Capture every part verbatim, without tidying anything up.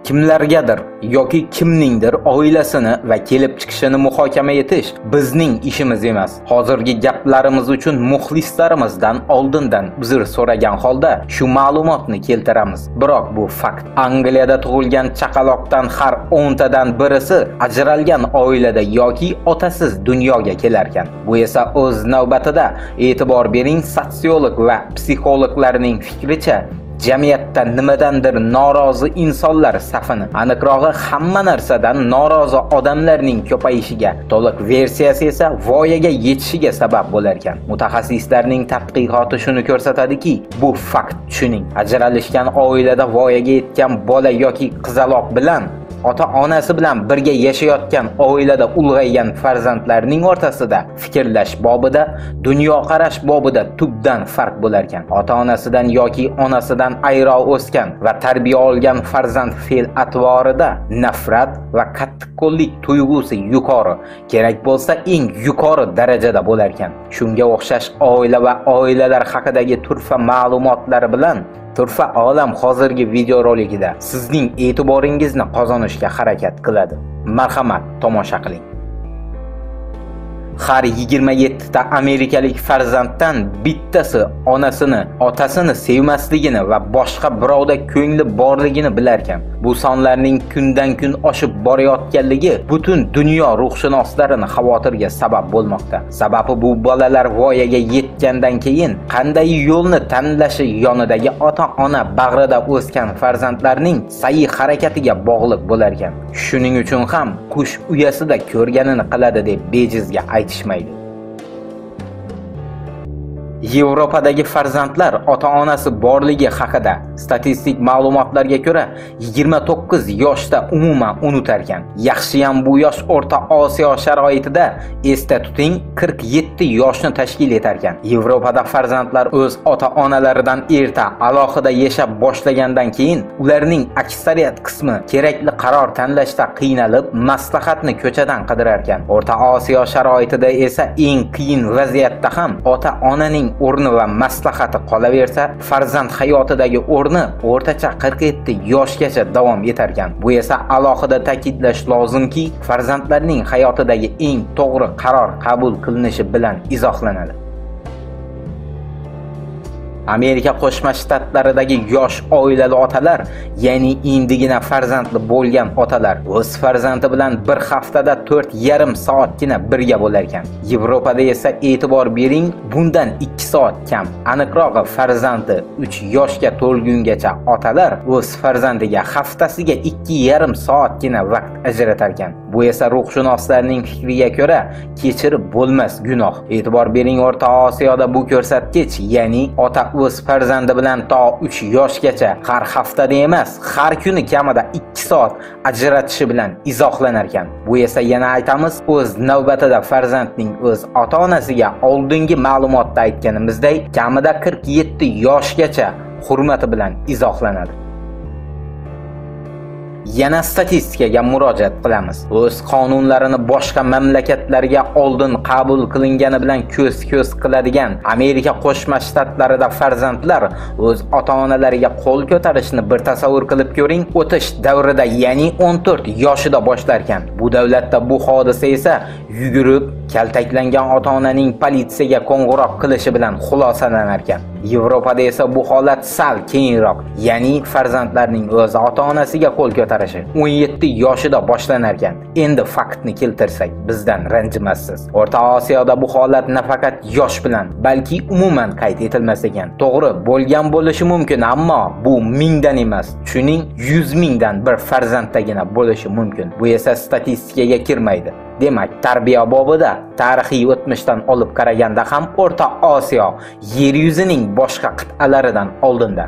kimlargadir yoki kimningdir oilasini va kelib chiqishini muhokama etish bizning ishimiz emas. Hozirgi gaplarimiz uchun muxlislarimizdan oldindan uzr so'ragan holda shu ma'lumotni keltiramiz. Biroq bu fakt. Angliyada tug'ilgan chaqaloqdan har o'ntadan birisi ajralgan oilada yoki otasiz dunyoga kelarkan. Bu esa o'z navbatida e'tibor bering, sotsiolog va psixologlarning fikricha jamiyatda nimadandir norozi insonlar safini, aniqrog'i hamma narsadan norozi odamlarning ko'payishiga, to'liq versiyasi esa voyaga yetishiga sabab bo'lar ekan. Mutaxassislarning tadqiqoti shuni ko'rsatadiki, bu fakt tushuning. Ajralishgan oilada voyaga yetgan bola yoki qizaloq bilan ota-onasi bilan birga yashayotgan oilada ulg'aygan farzandlarning o'rtasida fikrlash bobida, dunyoqarash bobida tubdan farq bo'lar ekan. Ota-onasidan yoki onasidan ayro o'sgan va tarbiya olgan farzand fe'l-atvorida nafrat va qattiqqo'llik tuyg'usi yuqori, kerak bo'lsa eng yuqori darajada bo'lar ekan. Shunga o'xshash oila va oilalar haqidagi turfa ma'lumotlar bilan Turfa olam hozirgi videorolikida sizning e'tiboringizni qozonishga harakat qiladi. Marhamat, tomosha qiling. Har yigirma yetti ta amerikalik farzanddan bittasi onasini, otasini sevmasligini va boshqa birovda ko'ngli borligini bilar ekan. Bu sonlarning kundan kun oshib borayotganligi butun dunyo ruhshunoslarini xavotirga sabab bo'lmoqda. Sababi bu bolalar voyaga yetgandan keyin qanday yo'lni tanlashi yonidagi ota-ona bag'rida o'sgan farzandlarning sa'yi harakatiga bog'liq bo'lar ekan. Shuning uchun ham qush uyasida ko'rganini qiladi deb bejizga aytishmaydi. Yevropadagi farzandlar ota-onasi borligi haqida statistik ma'lumotlarga ko'ra yigirma to'qqiz yoshda umuman unutar ekan. Yaxshiyam bu yosh O'rta Osiyo sharoitida esda tuting qirq yetti yoshni tashkil etar ekan. Yevropada farzandlar o'z ota-onalaridan erta alohida yashab boshlagandan keyin ularning aksariyat qismi kerakli qaror tanlashda qiynalib, maslahatni ko'chadan qidirar ekan. O'rta Osiyo sharoitida esa eng qiyin vaziyatda ham ota-onaning o'rni va maslahati qolaversa, farzand hayotidagi o'rni o'rtacha qirq yetti yoshgacha davom etar ekan. Bu esa alohida ta'kidlash lozimki, farzandlarning hayotidagi eng to'g'ri qaror qabul qilinishi bilan izohlanadi. Amerika Qo'shma Shtatlaridagi yosh oilali otalar, ya'ni endigina farzandli bo'lgan otalar, o'z farzandi bilan bir haftada to'rt yarim soatgina birga bo'lar ekan. Yevropada esa e'tibor bering, bundan ikki soat kam. Aniqrog'i farzandi uch yoshga to'lgungacha otalar o'z farzandiga haftasiga ikki yarim soatgina vaqt ajratar ekan. Bu esa ruhshunoslarning fikriga ko'ra kechirib bo'lmas gunoh. E'tibor bering, O'rta Osiyoda bu ko'rsatkich, ya'ni ota o'z farzandi bilan to uch yoshgacha har haftada emas, har kuni kamida ikki soat ajratishi bilan izohlanar ekan. Bu esa yana aytamiz, o'z navbatida farzandning o'z ota-onasiga oldingi ma'lumotda aytganimizdek kamida qirq yetti yoshgacha hurmati bilan izohlanadi. Yana statistikaga murojaat qilamiz. O'z qonunlarini boshqa mamlakatlarga oldin qabul qilingani bilan ko'z-ko'z qiladigan Amerika Qo'shma Shtatlarida farzandlar o'z ota-onalariga qo'l ko'tarishni bir tasavvur qilib ko'ring. O'tish davrida, ya'ni o'n to'rt yoshida boshlar ekan. Bu davlatda bu hodisa esa yugurib, kaltaklangan ota-onaning politsiyaga qo'ng'iroq qilishi bilan xulosalanar ekan. Yevropada esa bu holat sal keyinroq, ya'ni farzandlarning o'z ota-onasiga qo'l ko'tarishi o'n yetti yoshida boshlanar ekan. Endi faktni keltirsak, bizdan ranjimassiz. O'rta Osiyoda bu holat nafaqat yosh bilan, balki umuman qayd etilmas ekan. To'g'ri, bo'lgan bo'lishi mumkin, ammo bu mingdan emas, shuning yuz mingdan bir farzanddagina bo'lishi mumkin. Bu esa statistikaga kirmaydi. Demak, tarbiya bobida tarixiy o'tmishdan olib qaraganda ham O'rta Osiyo yer yuzining boshqa qit'alaridan oldinda.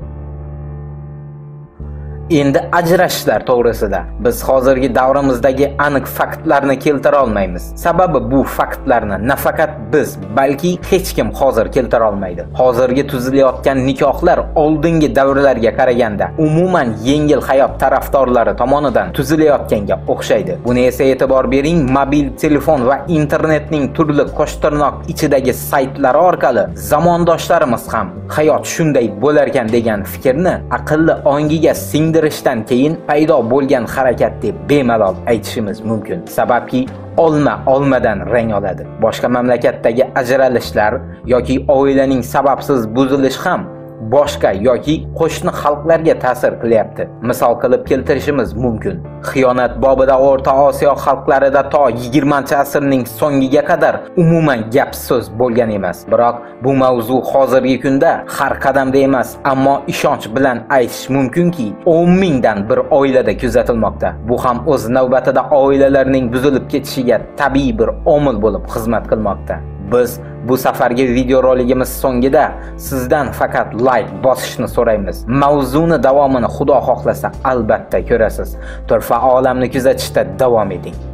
Endi ajrashishlar to'g'risida biz hozirgi davrimizdagi aniq faktlarni keltira olmaymiz. Sababi bu faktlarni nafaqat biz, balki hech kim hozir keltira olmaydi. Hozirgi tuzilayotgan nikohlar oldingi davrlarga qaraganda umuman yengil hayot tarafdorlari tomonidan tuzilayotganga o'xshaydi. Buni esa e'tibor bering, mobil telefon va internetning turli qo'shtirnoq ichidagi saytlar orqali zamondoshlarimiz ham hayot shunday bo'lar ekan degan fikrni aqlli ongiga singdirib bildirishdan keyin paydo bo'lgan harakat deb bemalol aytishimiz mumkin. Sababki olma olmadan rang oladi. Boshqa mamlakatdagi ajralishlar yoki oilaning sababsiz buzilishi ham boshqa yoki qo'shni xalqlarga ta'sir qilyapti. Misol qilib keltirishimiz mumkin. Xiyonat bobida O'rta Osiyo xalqlarida to yigirmanchi asrning so'ngiga qadar umuman gap so'z bo'lgan emas. Biroq bu mavzu hozirgi kunda har qadamda emas, ammo ishonch bilan aytish mumkinki, o'n mingdan bir oilada kuzatilmoqda. Bu ham o'z navbatida oilalarning buzilib ketishiga tabiiy bir omil bo'lib xizmat qilmoqda. Biz bu safargi videoroligimiz so'ngida sizdan faqat like bosishni so'raymiz. Mavzuni davomini Xudo xohlasa albatta ko'rasiz. Turfa olamni kuzatishda davom eting.